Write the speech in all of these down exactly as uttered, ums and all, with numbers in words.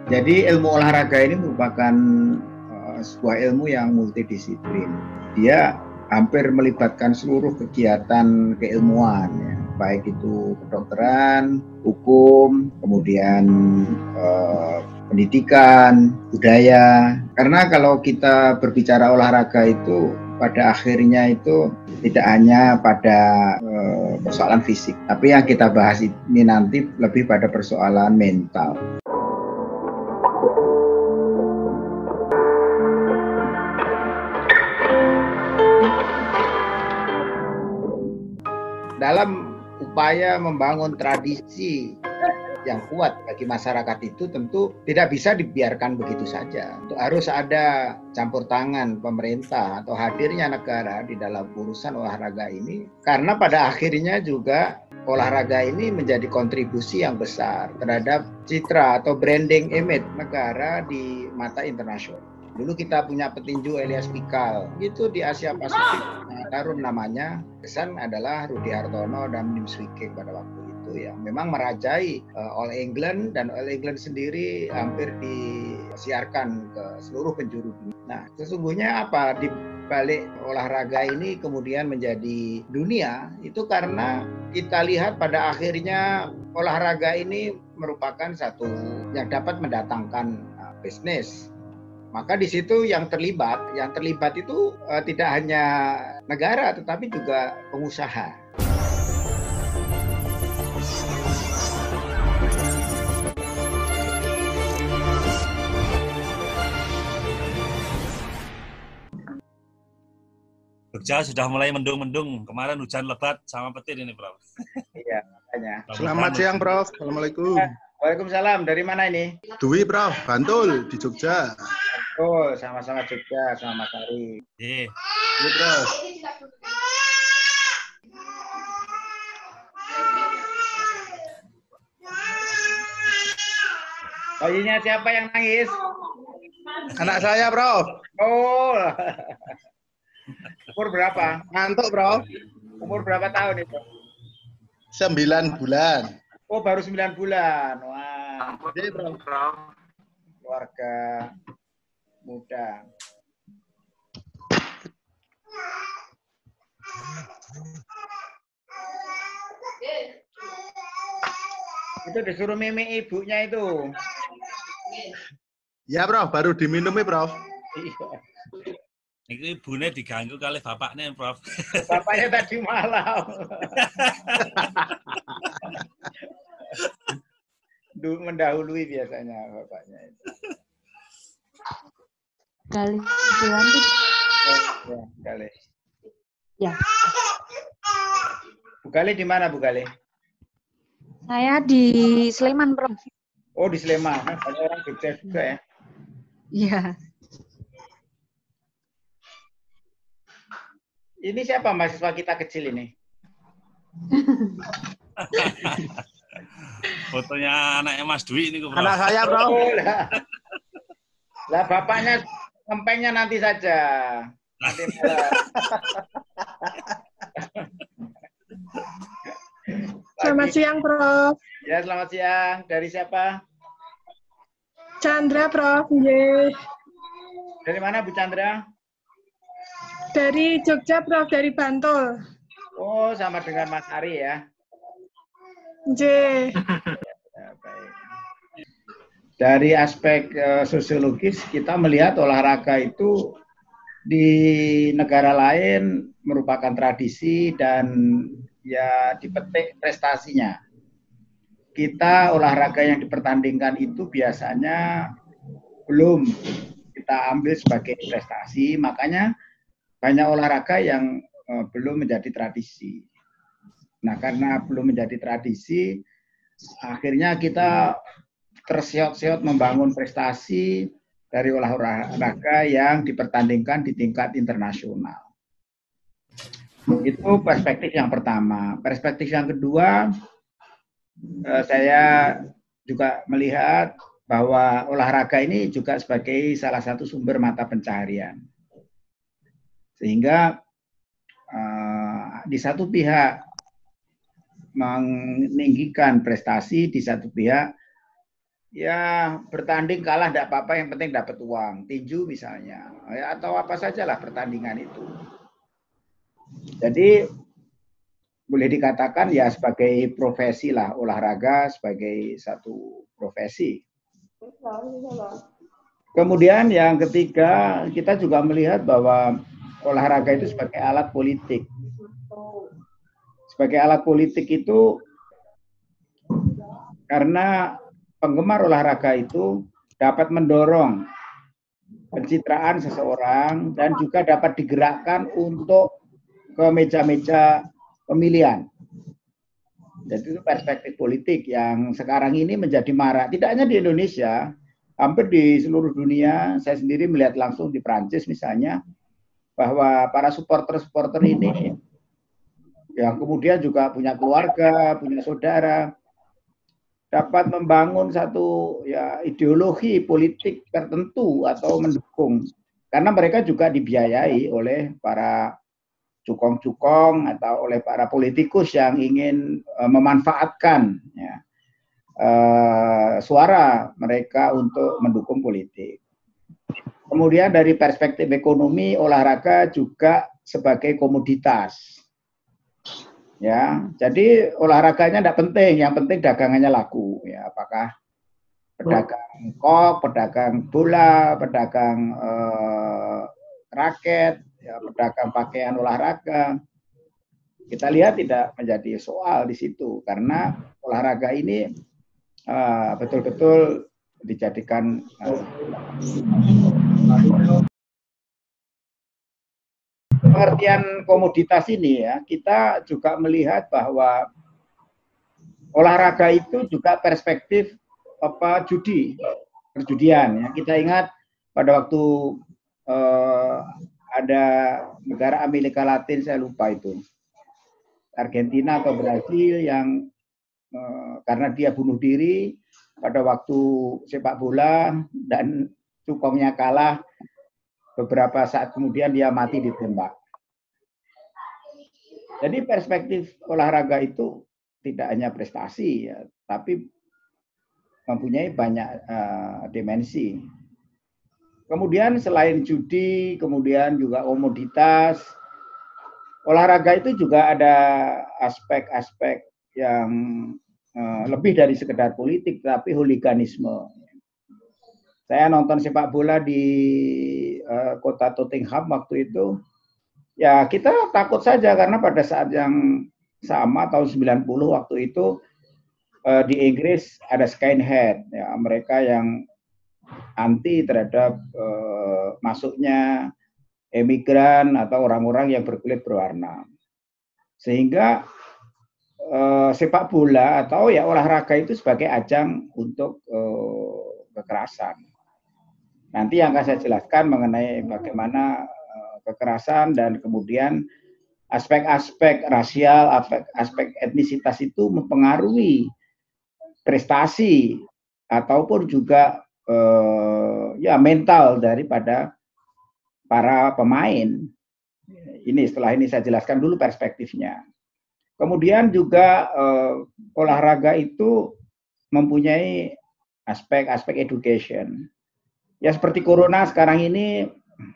Jadi ilmu olahraga ini merupakan uh, sebuah ilmu yang multidisiplin. Dia hampir melibatkan seluruh kegiatan keilmuan, ya, baik itu kedokteran, hukum, kemudian uh, pendidikan, budaya. Karena kalau kita berbicara olahraga itu pada akhirnya itu tidak hanya pada uh, persoalan fisik, tapi yang kita bahas ini nanti lebih pada persoalan mental. Dalam upaya membangun tradisi yang kuat bagi masyarakat itu tentu tidak bisa dibiarkan begitu saja. Harus ada campur tangan pemerintah atau hadirnya negara di dalam urusan olahraga ini, karena pada akhirnya juga olahraga ini menjadi kontribusi yang besar terhadap citra atau branding image negara di mata internasional. Dulu kita punya petinju Elias Pikal, itu di Asia Pasifik, nah, Tarun namanya, kesan adalah Rudi Hartono dan Nim Swike pada waktu itu, ya, memang merajai uh, All England, dan All England sendiri hampir disiarkan ke seluruh penjuru dunia. Nah, sesungguhnya apa di balik olahraga ini kemudian menjadi dunia, itu karena kita lihat pada akhirnya olahraga ini merupakan satu yang dapat mendatangkan uh, bisnis. Maka di situ yang terlibat, yang terlibat itu uh, tidak hanya negara, tetapi juga pengusaha. Jogja sudah mulai mendung-mendung. Kemarin hujan lebat sama petir ini, Prof. Iya, makanya. Selamat siang, Prof. Assalamualaikum. Waalaikumsalam. Dari mana ini? Dwi, Prof. Bantul, di Jogja. Oh, sama-sama Jogja, sama Mas Ari. Iya. Iya, Prof. Bayinya siapa yang nangis? Anak saya, Prof. Oh. Umur berapa? Ngantuk, Prof. Umur berapa tahun itu? Sembilan bulan. Oh, baru sembilan bulan. Wah. Jadi, Prof. Keluarga muda. Itu disuruh mimi ibunya itu. Ya, Prof. Baru diminumi, Prof. Iya. Itu ibunya diganggu kali bapaknya, Prof. Bapaknya tadi malam. Mendahului biasanya bapaknya itu. Kali bulan tuh. Ya, Kali. Ya. Bu Kali di mana, Bu Kali? Saya di Sleman, Prof. Oh, di Sleman. Banyak orang Jogja juga ya. Iya. Ini siapa mahasiswa kita kecil ini? Fotonya anaknya Mas Dwi ini, Prof. Anak saya, Prof. Oh, lah. Lah bapaknya kempengnya nanti saja. Nanti malah. Selamat siang, Prof. Ya, selamat siang. Dari siapa? Chandra, Prof. Ye. Dari mana, Bu Chandra? Dari Jogja, Prof. Dari Bantul. Oh, sama dengan Mas Ari ya. J. Ya, baik. Dari aspek uh, sosiologis, kita melihat olahraga itu di negara lain merupakan tradisi dan ya dipetik prestasinya. Kita olahraga yang dipertandingkan itu biasanya belum kita ambil sebagai prestasi, makanya banyak olahraga yang uh, belum menjadi tradisi. Nah, karena belum menjadi tradisi, akhirnya kita terseot-seot membangun prestasi dari olahraga yang dipertandingkan di tingkat internasional. Itu perspektif yang pertama. Perspektif yang kedua, eh, saya juga melihat bahwa olahraga ini juga sebagai salah satu sumber mata pencaharian. Sehingga eh, di satu pihak meninggikan prestasi, di satu pihak ya bertanding kalah tidak apa-apa, yang penting dapat uang, tinju misalnya, ya, atau apa sajalah pertandingan itu. Jadi boleh dikatakan ya sebagai profesi lah, olahraga sebagai satu profesi. Kemudian yang ketiga, kita juga melihat bahwa olahraga itu sebagai alat politik. Sebagai alat politik itu karena penggemar olahraga itu dapat mendorong pencitraan seseorang dan juga dapat digerakkan untuk ke meja-meja pemilihan. Jadi itu perspektif politik yang sekarang ini menjadi marak. Tidak hanya di Indonesia, hampir di seluruh dunia. Saya sendiri melihat langsung di Prancis misalnya, bahwa para supporter-supporter ini yang kemudian juga punya keluarga, punya saudara, dapat membangun satu ya ideologi politik tertentu atau mendukung. Karena mereka juga dibiayai oleh para cukong-cukong atau oleh para politikus yang ingin uh, memanfaatkan ya, uh, suara mereka untuk mendukung politik. Kemudian dari perspektif ekonomi, olahraga juga sebagai komoditas. Ya, jadi olahraganya tidak penting, yang penting dagangannya laku. Ya, apakah pedagang kok, pedagang bola, pedagang uh, raket, ya, pedagang pakaian olahraga. Kita lihat tidak menjadi soal di situ karena olahraga ini betul-betul uh, dijadikan uh, pengertian komoditas ini ya. Kita juga melihat bahwa olahraga itu juga perspektif apa judi, perjudian ya. Kita ingat pada waktu uh, ada negara Amerika Latin, saya lupa itu, Argentina atau Brasil, yang eh, karena dia bunuh diri pada waktu sepak bola dan cukongnya kalah, beberapa saat kemudian dia mati ditembak. Jadi perspektif olahraga itu tidak hanya prestasi ya, tapi mempunyai banyak uh, dimensi. Kemudian selain judi, kemudian juga komoditas, olahraga itu juga ada aspek-aspek yang uh, lebih dari sekedar politik, tapi hooliganisme. Saya nonton sepak bola di uh, kota Tottenham waktu itu, ya kita takut saja karena pada saat yang sama tahun sembilan puluh waktu itu uh, di Inggris ada skinhead, ya, mereka yang anti terhadap uh, masuknya emigran atau orang-orang yang berkulit berwarna. Sehingga eh, sepak bola atau ya olahraga itu sebagai ajang untuk eh, kekerasan. Nanti yang akan saya jelaskan mengenai bagaimana eh, kekerasan dan kemudian aspek-aspek rasial, aspek, aspek etnisitas itu mempengaruhi prestasi ataupun juga eh, ya mental daripada para pemain. Ini setelah ini saya jelaskan dulu perspektifnya. Kemudian juga eh, olahraga itu mempunyai aspek-aspek education. Ya seperti corona sekarang ini,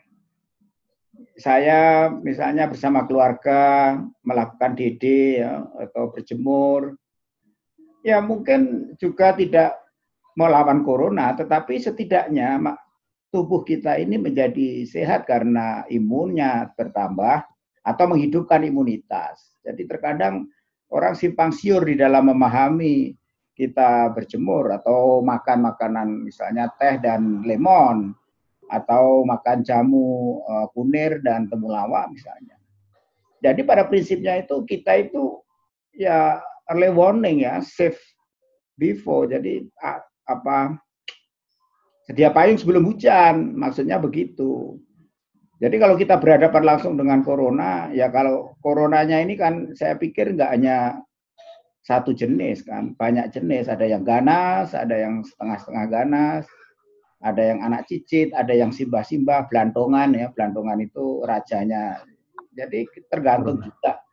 saya misalnya bersama keluarga melakukan D D ya, atau berjemur. Ya mungkin juga tidak melawan corona, tetapi setidaknya tubuh kita ini menjadi sehat karena imunnya bertambah atau menghidupkan imunitas. Jadi terkadang orang simpang siur di dalam memahami kita berjemur atau makan makanan misalnya teh dan lemon atau makan jamu uh, kunir dan temulawak misalnya. Jadi pada prinsipnya itu kita itu ya early warning ya, safe before. Jadi apa sedia payung sebelum hujan, maksudnya begitu. Jadi kalau kita berhadapan langsung dengan corona, ya kalau coronanya ini kan saya pikir nggak hanya satu jenis kan, banyak jenis. Ada yang ganas, ada yang setengah-setengah ganas, ada yang anak cicit, ada yang simbah-simbah, belantongan ya, belantongan itu rajanya. Jadi tergantung kita,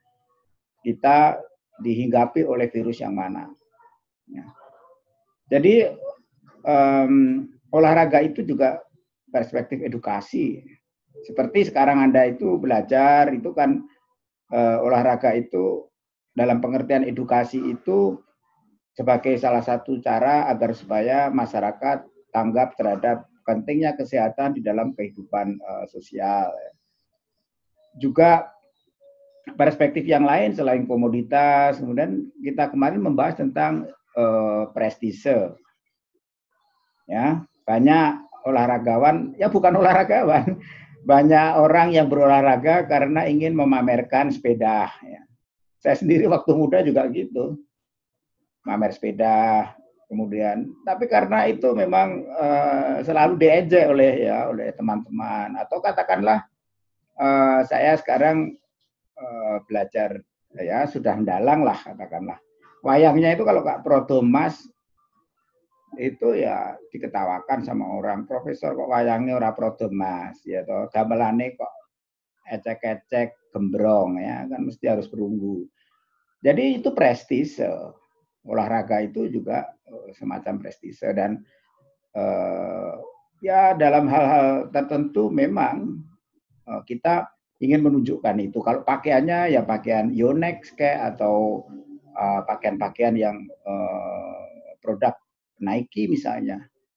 kita dihinggapi oleh virus yang mana. Ya. Jadi um, olahraga itu juga perspektif edukasi. Seperti sekarang Anda itu belajar, itu kan uh, olahraga itu dalam pengertian edukasi itu sebagai salah satu cara agar supaya masyarakat tanggap terhadap pentingnya kesehatan di dalam kehidupan uh, sosial. Juga perspektif yang lain selain komoditas, kemudian kita kemarin membahas tentang uh, prestise. Ya, banyak olahragawan, ya bukan olahragawan, banyak orang yang berolahraga karena ingin memamerkan sepeda. Ya. Saya sendiri waktu muda juga gitu, mamer sepeda, kemudian, tapi karena itu memang uh, selalu diejek oleh ya oleh teman-teman, atau katakanlah uh, saya sekarang uh, belajar ya sudah mendalang lah katakanlah, wayangnya itu kalau Kak Prodomas itu ya diketawakan sama orang, profesor kok wayangnya ora Prodomas ya toh, gamelane kok ecek-ecek gembrong ya kan mesti harus perunggu. Jadi itu prestise, olahraga itu juga semacam prestise, dan eh, ya dalam hal-hal tertentu memang eh, kita ingin menunjukkan itu. Kalau pakaiannya ya pakaian Yonex kayak atau uh, pakaian-pakaian yang uh, produk Nike misalnya,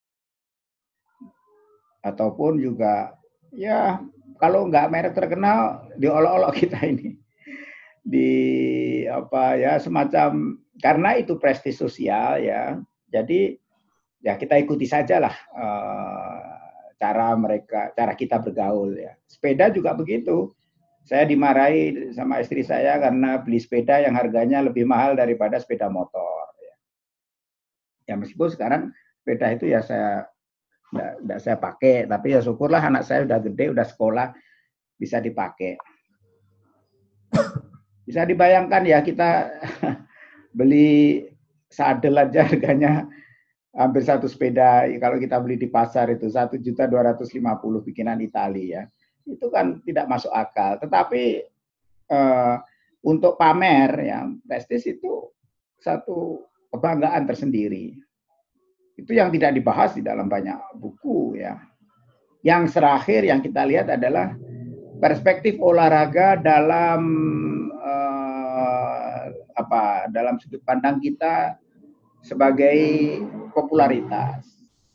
ataupun juga ya kalau nggak merek terkenal diolok-olok kita ini di apa ya semacam, karena itu prestis sosial ya, jadi ya kita ikuti sajalah uh, cara mereka, cara kita bergaul ya. Sepeda juga begitu. Saya dimarahi sama istri saya karena beli sepeda yang harganya lebih mahal daripada sepeda motor. Ya, ya meskipun sekarang sepeda itu ya saya enggak saya pakai, tapi ya syukurlah anak saya udah gede, udah sekolah, bisa dipakai. Bisa dibayangkan ya kita beli sadel aja harganya hampir satu sepeda, kalau kita beli di pasar itu satu juta dua ratus lima puluh bikinan Italia ya. Itu kan tidak masuk akal. Tetapi eh, untuk pamer ya, prestis itu satu kebanggaan tersendiri. Itu yang tidak dibahas di dalam banyak buku ya. Yang terakhir yang kita lihat adalah perspektif olahraga dalam eh, apa? Dalam sudut pandang kita sebagai popularitas.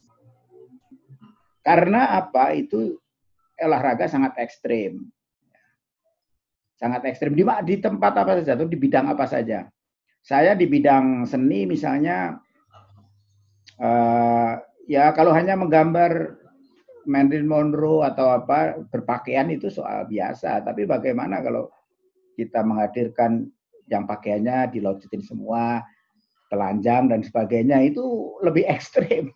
Karena apa? Itu olahraga sangat ekstrim. Sangat ekstrim. Di, di tempat apa saja, atau di bidang apa saja. Saya di bidang seni misalnya, uh, ya kalau hanya menggambar Marilyn Monroe atau apa, berpakaian itu soal biasa. Tapi bagaimana kalau kita menghadirkan yang pakaiannya dilocetin semua, telanjang dan sebagainya, itu lebih ekstrim.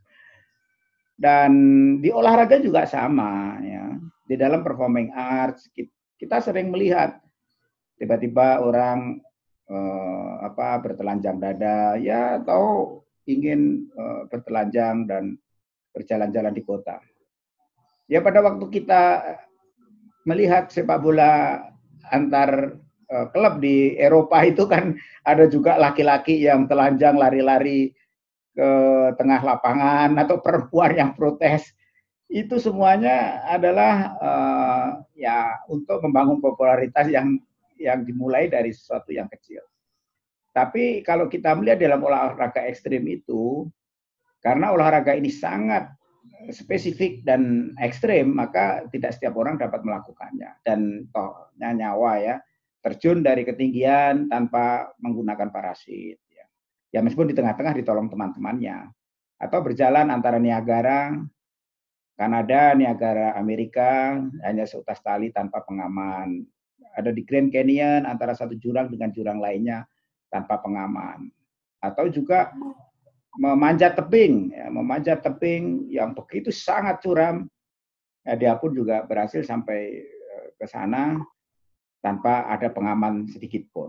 Dan di olahraga juga sama ya. Di dalam performing arts kita sering melihat tiba-tiba orang eh, apa bertelanjang dada ya, atau ingin eh, bertelanjang dan berjalan-jalan di kota. Ya pada waktu kita melihat sepak bola antar eh, klub di Eropa itu kan ada juga laki-laki yang telanjang lari-lari ke tengah lapangan, atau perempuan yang protes. Itu semuanya adalah uh, ya untuk membangun popularitas yang yang dimulai dari sesuatu yang kecil. Tapi kalau kita melihat dalam olahraga ekstrim itu, karena olahraga ini sangat spesifik dan ekstrim, maka tidak setiap orang dapat melakukannya. Dan tohnya nyawa ya, terjun dari ketinggian tanpa menggunakan parasit. Ya meskipun di tengah-tengah ditolong teman-temannya, atau berjalan antara Niagara, Kanada, Niagara, Amerika, hanya seutas tali tanpa pengaman. Ada di Grand Canyon antara satu jurang dengan jurang lainnya tanpa pengaman. Atau juga memanjat tebing, ya, memanjat tebing yang begitu sangat curam. Ya, dia pun juga berhasil sampai ke sana tanpa ada pengaman sedikit pun.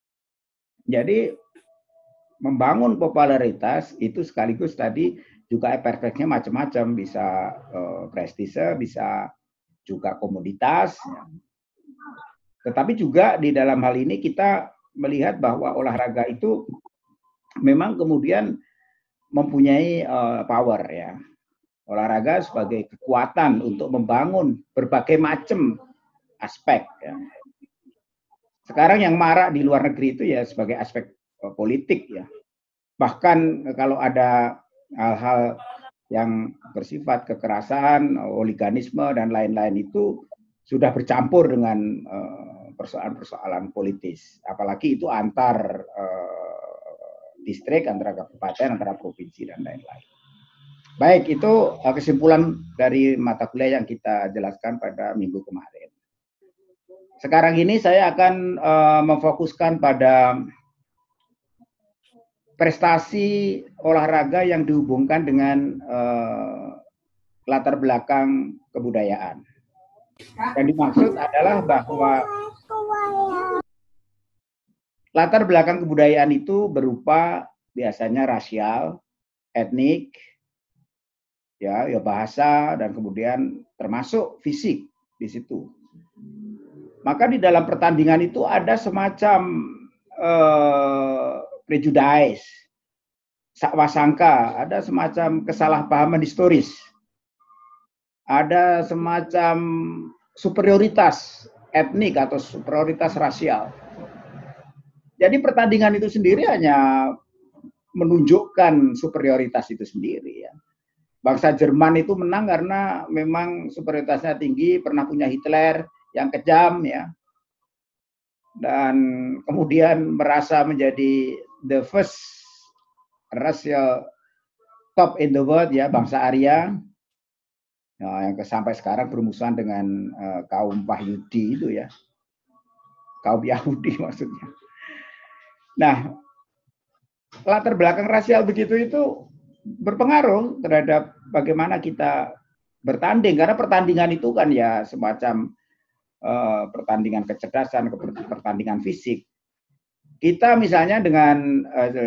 Jadi membangun popularitas itu sekaligus tadi juga efeknya macam-macam, bisa eh, prestise, bisa juga komoditas. Ya. Tetapi juga di dalam hal ini kita melihat bahwa olahraga itu memang kemudian mempunyai uh, power ya. Olahraga sebagai kekuatan untuk membangun berbagai macam aspek ya. Sekarang yang marak di luar negeri itu ya sebagai aspek uh, politik ya. Bahkan kalau ada hal-hal yang bersifat kekerasan, oliganisme dan lain-lain itu sudah bercampur dengan persoalan-persoalan politis. Apalagi itu antar uh, distrik, antara kabupaten, antara provinsi dan lain-lain. Baik, itu uh, kesimpulan dari mata kuliah yang kita jelaskan pada minggu kemarin. Sekarang ini saya akan uh, memfokuskan pada prestasi olahraga yang dihubungkan dengan uh, latar belakang kebudayaan. Yang dimaksud adalah bahwa latar belakang kebudayaan itu berupa biasanya rasial, etnik, ya, ya bahasa dan kemudian termasuk fisik di situ. Maka di dalam pertandingan itu ada semacam eh, prejudice, sakwasangka, ada semacam kesalahpahaman historis, ada semacam superioritas etnik atau superioritas rasial. Jadi pertandingan itu sendiri hanya menunjukkan superioritas itu sendiri ya. Bangsa Jerman itu menang karena memang superioritasnya tinggi, pernah punya Hitler yang kejam ya. Dan kemudian merasa menjadi the first racial top in the world ya, bangsa Arya. Nah, yang sampai sekarang bermusuhan dengan uh, kaum Wahyudi itu ya. Kaum Yahudi maksudnya. Nah, latar belakang rasial begitu itu berpengaruh terhadap bagaimana kita bertanding. Karena pertandingan itu kan ya semacam uh, pertandingan kecerdasan, pertandingan fisik. Kita misalnya dengan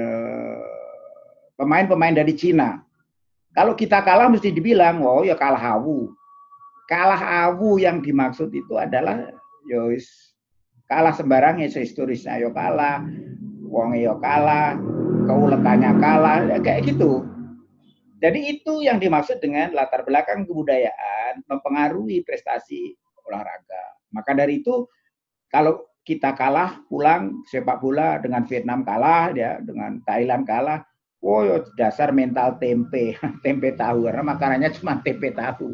pemain-pemain uh, dari Cina, kalau kita kalah mesti dibilang, oh ya kalah awu. Kalah awu yang dimaksud itu adalah yois kalah sembarang ya historisnya yo kalah, wong yo kalah, keuletannya kalah, ya kayak gitu. Jadi itu yang dimaksud dengan latar belakang kebudayaan mempengaruhi prestasi olahraga. Maka dari itu kalau kita kalah pulang sepak bola dengan Vietnam kalah ya, dengan Thailand kalah, oh dasar mental tempe, tempe tahu karena makanannya cuma tempe tahu.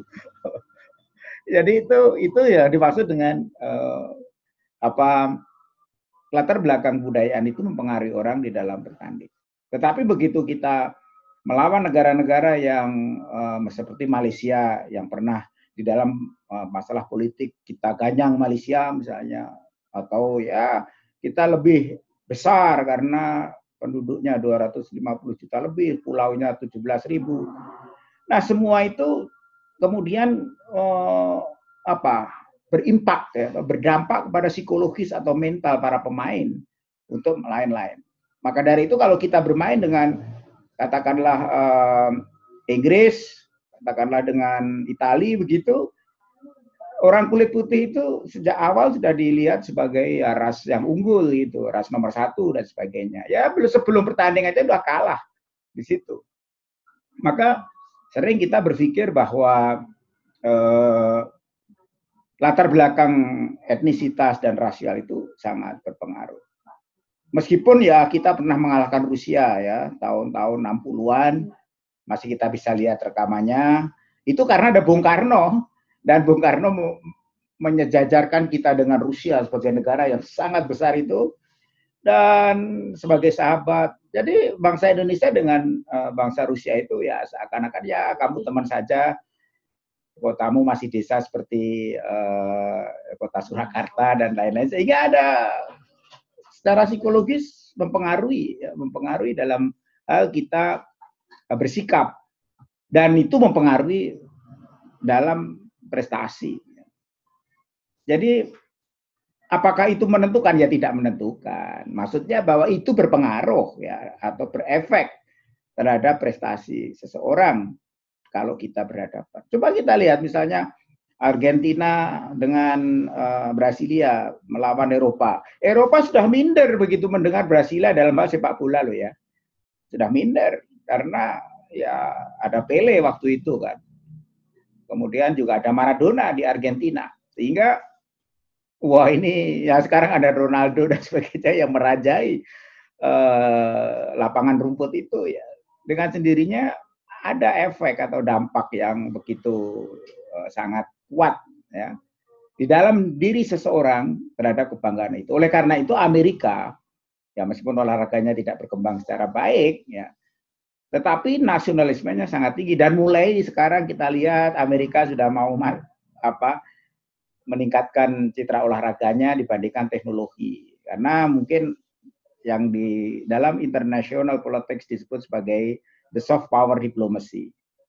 Jadi itu itu ya dimaksud dengan eh, apa latar belakang kebudayaan itu mempengaruhi orang di dalam bertanding. Tetapi begitu kita melawan negara-negara yang uh, seperti Malaysia yang pernah di dalam uh, masalah politik kita ganyang Malaysia misalnya, atau ya kita lebih besar karena penduduknya dua ratus lima puluh juta lebih, pulaunya tujuh belas ribu. Nah semua itu kemudian uh, apa berimpak ya, berdampak kepada psikologis atau mental para pemain untuk lain-lain. Maka dari itu kalau kita bermain dengan katakanlah eh, Inggris, katakanlah dengan Italia begitu, orang kulit putih itu sejak awal sudah dilihat sebagai ya, ras yang unggul gitu, ras nomor satu dan sebagainya. Ya belum sebelum pertandingan itu sudah kalah di situ. Maka sering kita berpikir bahwa eh, latar belakang etnisitas dan rasial itu sangat berpengaruh. Meskipun ya kita pernah mengalahkan Rusia ya tahun-tahun enam puluhan, masih kita bisa lihat rekamannya. Itu karena ada Bung Karno dan Bung Karno menyejajarkan kita dengan Rusia sebagai negara yang sangat besar itu dan sebagai sahabat. Jadi bangsa Indonesia dengan uh, bangsa Rusia itu ya seakan-akan ya kamu teman saja. Kotamu masih desa seperti uh, kota Surakarta dan lain-lain, sehingga ada secara psikologis mempengaruhi, ya, mempengaruhi dalam hal kita uh, bersikap dan itu mempengaruhi dalam prestasi. Jadi apakah itu menentukan? Ya tidak menentukan. Maksudnya bahwa itu berpengaruh ya atau berefek terhadap prestasi seseorang. Kalau kita berhadapan. Coba kita lihat misalnya Argentina dengan uh, Brasilia melawan Eropa. Eropa sudah minder begitu mendengar Brasilia dalam hal sepak bola loh ya. Sudah minder. karena ya ada Pele waktu itu kan. Kemudian juga ada Maradona di Argentina. Sehingga wah ini ya sekarang ada Ronaldo dan sebagainya yang merajai eh, lapangan rumput itu ya. Dengan sendirinya ada efek atau dampak yang begitu eh, sangat kuat ya di dalam diri seseorang terhadap kebanggaan itu. Oleh karena itu Amerika ya meskipun olahraganya tidak berkembang secara baik ya, tetapi nasionalismenya sangat tinggi dan mulai sekarang kita lihat Amerika sudah mau apa meningkatkan citra olahraganya dibandingkan teknologi. Karena mungkin yang di dalam international politics disebut sebagai the soft power diplomacy.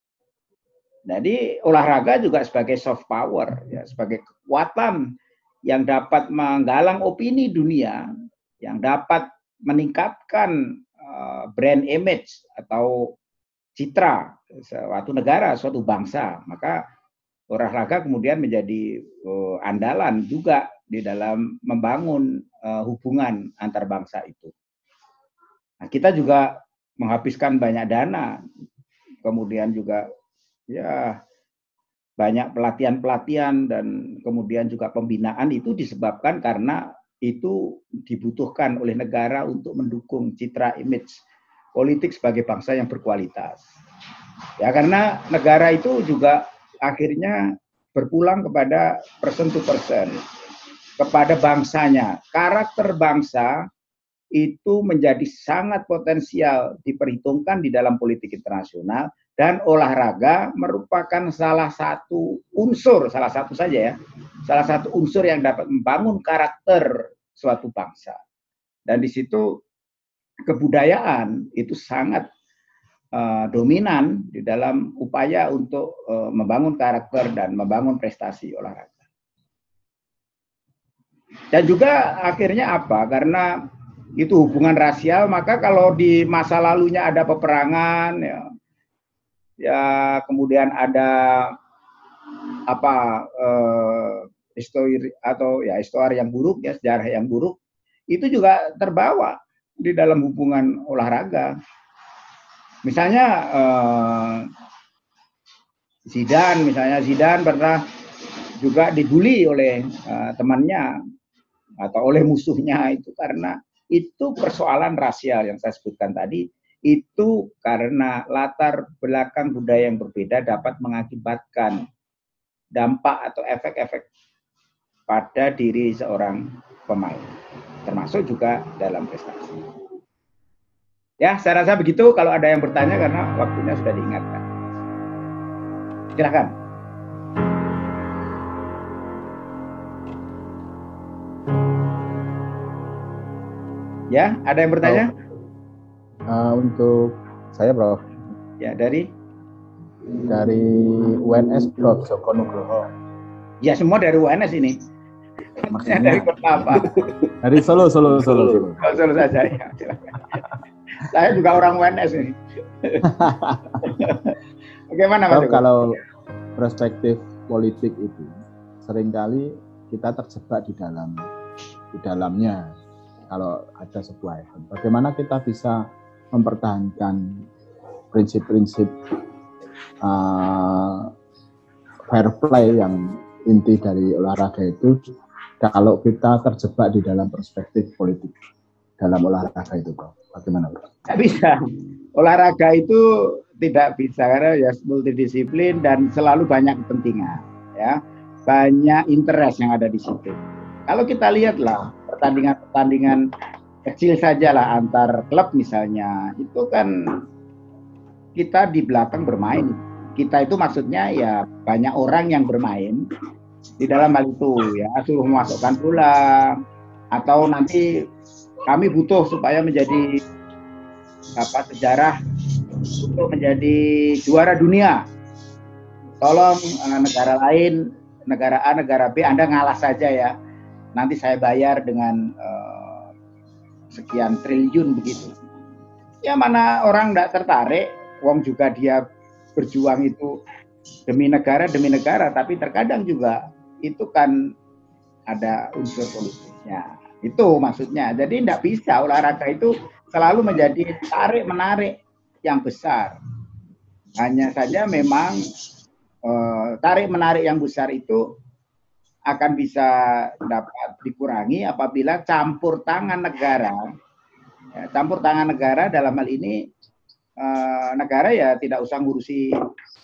Jadi olahraga juga sebagai soft power, ya, sebagai kekuatan yang dapat menggalang opini dunia, yang dapat meningkatkan uh, brand image atau citra suatu negara, suatu bangsa. Maka olahraga kemudian menjadi uh, andalan juga di dalam membangun uh, hubungan antar bangsa itu. Nah, kita juga menghabiskan banyak dana, kemudian juga ya banyak pelatihan-pelatihan dan kemudian juga pembinaan itu disebabkan karena itu dibutuhkan oleh negara untuk mendukung citra image politik sebagai bangsa yang berkualitas. Ya karena negara itu juga akhirnya berpulang kepada person to person, kepada bangsanya. Karakter bangsa itu menjadi sangat potensial diperhitungkan di dalam politik internasional dan olahraga merupakan salah satu unsur, salah satu saja ya, salah satu unsur yang dapat membangun karakter suatu bangsa. Dan di situ kebudayaan itu sangat uh, dominan di dalam upaya untuk uh, membangun karakter dan membangun prestasi olahraga. Dan juga akhirnya apa? Karena itu hubungan rasial, maka kalau di masa lalunya ada peperangan ya, ya kemudian ada apa eh, histori atau ya histori yang buruk ya, sejarah yang buruk itu juga terbawa di dalam hubungan olahraga. Misalnya eh, Zidane, misalnya Zidane pernah juga dibully oleh eh, temannya atau oleh musuhnya itu karena itu persoalan rasial yang saya sebutkan tadi, itu karena latar belakang budaya yang berbeda dapat mengakibatkan dampak atau efek-efek pada diri seorang pemain, termasuk juga dalam prestasi. Ya, saya rasa begitu. Kalau ada yang bertanya karena waktunya sudah diingatkan. Silakan. Ya, ada yang bertanya? Oh. Uh, untuk saya, Prof. Ya, dari? Dari U N S, Prof. Joko Nugroho. Ya, semua dari U N S ini. Maksudnya dari kota apa? Dari Solo, Solo, Solo. Solo, Solo, Solo saja. Ya. Saya juga orang U N S ini. Bagaimana, Mas? Kalau perspektif politik itu, seringkali kita terjebak di dalam di dalamnya. Kalau ada sebuah event, bagaimana kita bisa mempertahankan prinsip-prinsip uh, fair play yang inti dari olahraga itu kalau kita terjebak di dalam perspektif politik dalam olahraga itu, Bro? Bagaimana, Bro? Tidak bisa. Olahraga itu tidak bisa karena ya multidisiplin dan selalu banyak kepentingan, ya, banyak interest yang ada di situ. Kalau kita lihatlah pertandingan-pertandingan kecil saja lah antar klub misalnya, itu kan kita di belakang bermain. Kita itu maksudnya ya banyak orang yang bermain di dalam hal itu ya, suruh memasukkan bola atau nanti kami butuh supaya menjadi apa sejarah untuk menjadi juara dunia. Tolong uh, negara lain, negara A, negara B, Anda ngalah saja ya. Nanti saya bayar dengan uh, sekian triliun begitu. Ya mana orang tidak tertarik, wong juga dia berjuang itu demi negara, demi negara, tapi terkadang juga itu kan ada unsur politiknya. Itu maksudnya. Jadi tidak bisa olahraga itu selalu menjadi tarik menarik yang besar. Hanya saja memang eh, tarik-menarik yang besar itu akan bisa dapat dikurangi apabila campur tangan negara. Ya, campur tangan negara dalam hal ini eh, negara ya tidak usah ngurusi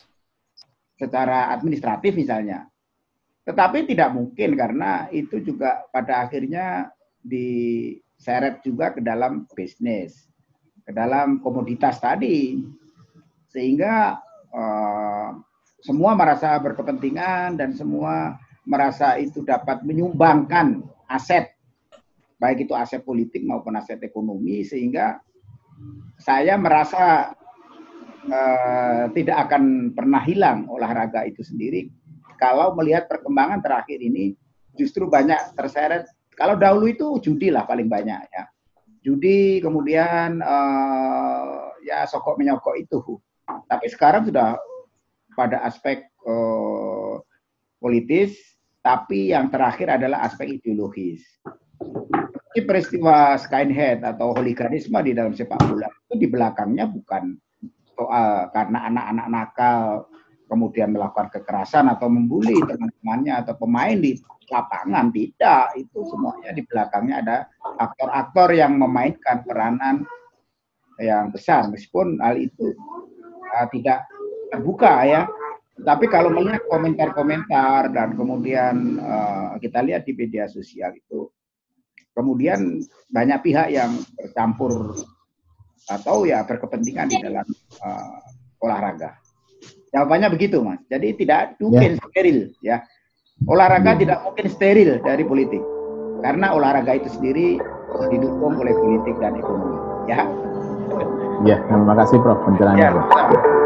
secara administratif misalnya. Tetapi tidak mungkin karena itu juga pada akhirnya diseret juga ke dalam bisnis, ke dalam komoditas tadi. Sehingga eh, semua merasa berkepentingan dan semua merasa itu dapat menyumbangkan aset, baik itu aset politik maupun aset ekonomi, sehingga saya merasa eh, tidak akan pernah hilang olahraga itu sendiri. Kalau melihat perkembangan terakhir ini justru banyak terseret. Kalau dahulu itu judi lah paling banyak ya, judi kemudian eh, ya sokok menyokok itu. Tapi sekarang sudah pada aspek eh, politis, tapi yang terakhir adalah aspek ideologis. Ini peristiwa skinhead atau hooliganisme di dalam sepak bola itu di belakangnya bukan soal karena anak-anak nakal kemudian melakukan kekerasan atau membuli teman-temannya atau pemain di lapangan, tidak. Itu semuanya di belakangnya ada aktor-aktor yang memainkan peranan yang besar, meskipun hal itu Uh, tidak terbuka ya, tapi kalau melihat komentar-komentar dan kemudian uh, kita lihat di media sosial itu, kemudian banyak pihak yang bercampur atau ya berkepentingan di dalam uh, olahraga. Jawabannya begitu, Mas. Jadi tidak mungkin yeah. steril ya. Olahraga yeah. tidak mungkin steril dari politik, karena olahraga itu sendiri didukung oleh politik dan ekonomi. Ya. Ya, terima kasih Prof pencerahannya. Ya.